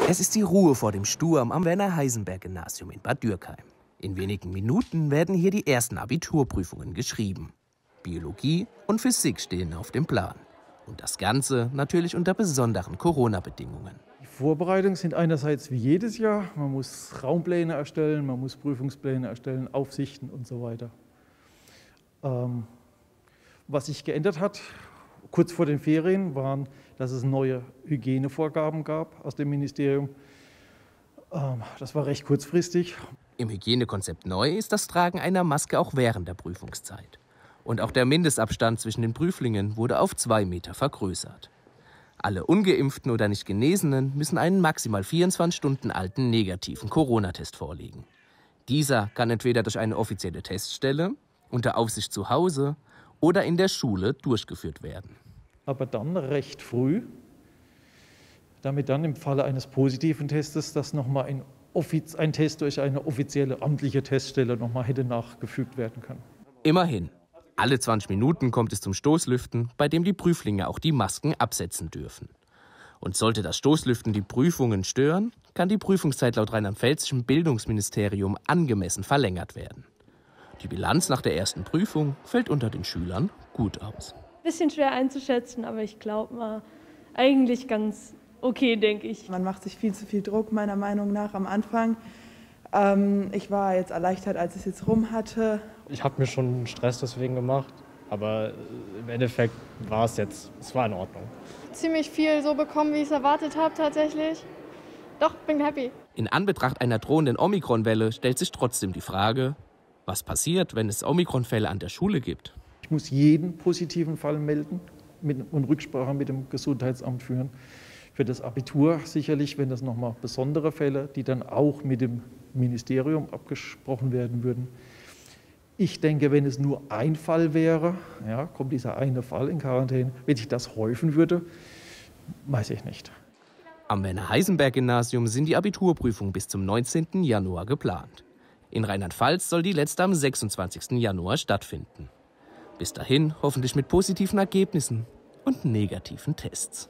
Es ist die Ruhe vor dem Sturm am Werner-Heisenberg-Gymnasium in Bad Dürkheim. In wenigen Minuten werden hier die ersten Abiturprüfungen geschrieben. Biologie und Physik stehen auf dem Plan. Und das Ganze natürlich unter besonderen Corona-Bedingungen. Die Vorbereitungen sind einerseits wie jedes Jahr. Man muss Raumpläne erstellen, man muss Prüfungspläne erstellen, Aufsichten und so weiter. Was sich geändert hat, kurz vor den Ferien, waren, dass es neue Hygienevorgaben gab aus dem Ministerium. Das war recht kurzfristig. Im Hygienekonzept neu ist das Tragen einer Maske auch während der Prüfungszeit. Und auch der Mindestabstand zwischen den Prüflingen wurde auf 2 Meter vergrößert. Alle Ungeimpften oder nicht Genesenen müssen einen maximal 24 Stunden alten negativen Corona-Test vorlegen. Dieser kann entweder durch eine offizielle Teststelle, unter Aufsicht zu Hause oder in der Schule durchgeführt werden. Aber dann recht früh, damit dann im Falle eines positiven Testes das nochmal ein Test durch eine offizielle amtliche Teststelle nochmal hätte nachgefügt werden können. Immerhin. Alle 20 Minuten kommt es zum Stoßlüften, bei dem die Prüflinge auch die Masken absetzen dürfen. Und sollte das Stoßlüften die Prüfungen stören, kann die Prüfungszeit laut rheinland-pfälzischem Bildungsministerium angemessen verlängert werden. Die Bilanz nach der ersten Prüfung fällt unter den Schülern gut aus. Bisschen schwer einzuschätzen, aber ich glaube mal, eigentlich ganz okay, denke ich. Man macht sich viel zu viel Druck, meiner Meinung nach, am Anfang. Ich war jetzt erleichtert, als ich es jetzt rum hatte. Ich habe mir schon Stress deswegen gemacht, aber im Endeffekt war es war in Ordnung. Ziemlich viel so bekommen, wie ich es erwartet habe tatsächlich. Doch, bin happy. In Anbetracht einer drohenden Omikron-Welle stellt sich trotzdem die Frage, was passiert, wenn es Omikron-Fälle an der Schule gibt? Ich muss jeden positiven Fall melden und Rücksprache mit dem Gesundheitsamt führen. Für das Abitur sicherlich, wenn das nochmal besondere Fälle, die dann auch mit dem Ministerium abgesprochen werden würden. Ich denke, wenn es nur ein Fall wäre, ja, kommt dieser eine Fall in Quarantäne, wenn sich das häufen würde, weiß ich nicht. Am Werner-Heisenberg-Gymnasium sind die Abiturprüfungen bis zum 19. Januar geplant. In Rheinland-Pfalz soll die letzte am 26. Januar stattfinden. Bis dahin hoffentlich mit positiven Ergebnissen und negativen Tests.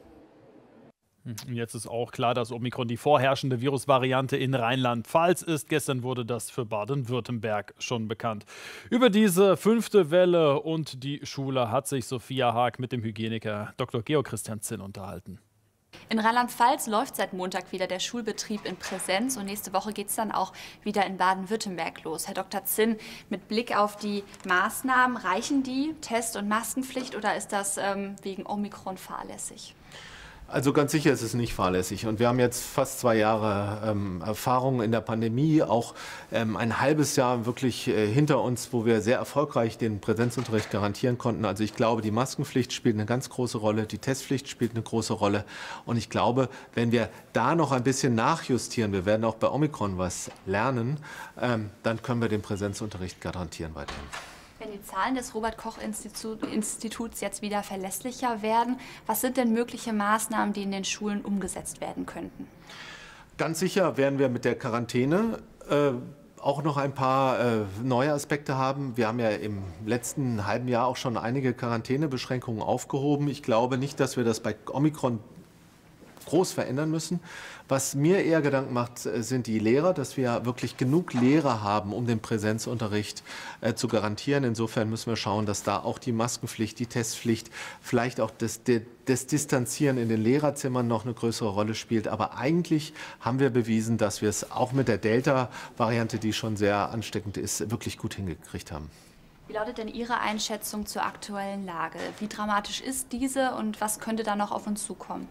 Jetzt ist auch klar, dass Omikron die vorherrschende Virusvariante in Rheinland-Pfalz ist. Gestern wurde das für Baden-Württemberg schon bekannt. Über diese 5. Welle und die Schule hat sich Sophia Haag mit dem Hygieniker Dr. Georg Christian Zinn unterhalten. In Rheinland-Pfalz läuft seit Montag wieder der Schulbetrieb in Präsenz und nächste Woche geht es dann auch wieder in Baden-Württemberg los. Herr Dr. Zinn, mit Blick auf die Maßnahmen, reichen die Test- und Maskenpflicht oder ist das wegen Omikron fahrlässig? Also ganz sicher ist es nicht fahrlässig. Und wir haben jetzt fast 2 Jahre Erfahrung in der Pandemie, auch ein halbes Jahr wirklich hinter uns, wo wir sehr erfolgreich den Präsenzunterricht garantieren konnten. Also ich glaube, die Maskenpflicht spielt eine ganz große Rolle, die Testpflicht spielt eine große Rolle. Und ich glaube, wenn wir da noch ein bisschen nachjustieren, wir werden auch bei Omikron was lernen, dann können wir den Präsenzunterricht garantieren weiterhin. Wenn die Zahlen des Robert-Koch-Instituts jetzt wieder verlässlicher werden, was sind denn mögliche Maßnahmen, die in den Schulen umgesetzt werden könnten? Ganz sicher werden wir mit der Quarantäne auch noch ein paar neue Aspekte haben. Wir haben ja im letzten halben Jahr auch schon einige Quarantänebeschränkungen aufgehoben. Ich glaube nicht, dass wir das bei Omikron groß verändern müssen. Was mir eher Gedanken macht, sind die Lehrer, dass wir wirklich genug Lehrer haben, um den Präsenzunterricht zu garantieren. Insofern müssen wir schauen, dass da auch die Maskenpflicht, die Testpflicht, vielleicht auch das Distanzieren in den Lehrerzimmern noch eine größere Rolle spielt. Aber eigentlich haben wir bewiesen, dass wir es auch mit der Delta-Variante, die schon sehr ansteckend ist, wirklich gut hingekriegt haben. Wie lautet denn Ihre Einschätzung zur aktuellen Lage? Wie dramatisch ist diese und was könnte da noch auf uns zukommen?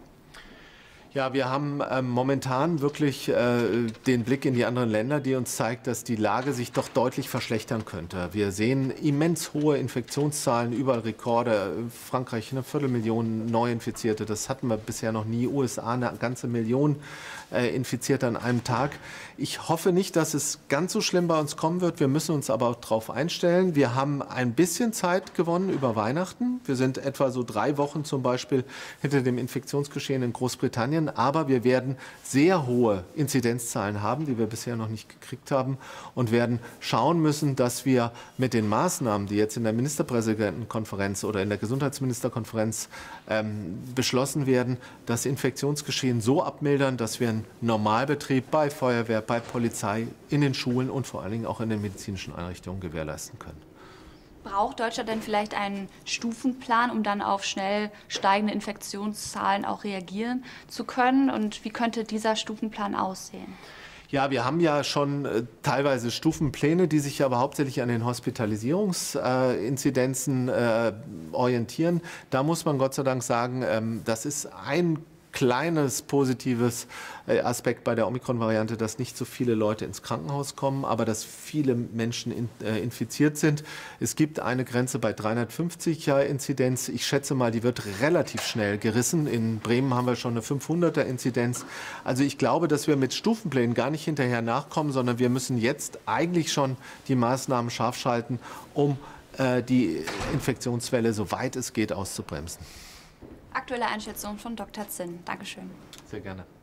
Ja, wir haben momentan wirklich den Blick in die anderen Länder, die uns zeigt, dass die Lage sich doch deutlich verschlechtern könnte. Wir sehen immens hohe Infektionszahlen, überall Rekorde. Frankreich 250.000 Neuinfizierte, das hatten wir bisher noch nie. USA eine ganze Million Infizierte an einem Tag. Ich hoffe nicht, dass es ganz so schlimm bei uns kommen wird. Wir müssen uns aber auch darauf einstellen. Wir haben ein bisschen Zeit gewonnen über Weihnachten. Wir sind etwa so 3 Wochen zum Beispiel hinter dem Infektionsgeschehen in Großbritannien. können. Aber wir werden sehr hohe Inzidenzzahlen haben, die wir bisher noch nicht gekriegt haben, und werden schauen müssen, dass wir mit den Maßnahmen, die jetzt in der Ministerpräsidentenkonferenz oder in der Gesundheitsministerkonferenz beschlossen werden, das Infektionsgeschehen so abmildern, dass wir einen Normalbetrieb bei Feuerwehr, bei Polizei, in den Schulen und vor allen Dingen auch in den medizinischen Einrichtungen gewährleisten können. Braucht Deutschland denn vielleicht einen Stufenplan, um dann auf schnell steigende Infektionszahlen auch reagieren zu können? Und wie könnte dieser Stufenplan aussehen? Ja, wir haben ja schon teilweise Stufenpläne, die sich aber hauptsächlich an den Hospitalisierungsinzidenzen orientieren. Da muss man Gott sei Dank sagen, das ist ein kleines positives Aspekt bei der Omikron-Variante, dass nicht so viele Leute ins Krankenhaus kommen, aber dass viele Menschen infiziert sind. Es gibt eine Grenze bei 350er Inzidenz. Ich schätze mal, die wird relativ schnell gerissen. In Bremen haben wir schon eine 500er Inzidenz. Also ich glaube, dass wir mit Stufenplänen gar nicht hinterher nachkommen, sondern wir müssen jetzt eigentlich schon die Maßnahmen scharf schalten, um die Infektionswelle, soweit es geht, auszubremsen. Aktuelle Einschätzung von Dr. Zinn. Dankeschön. Sehr gerne.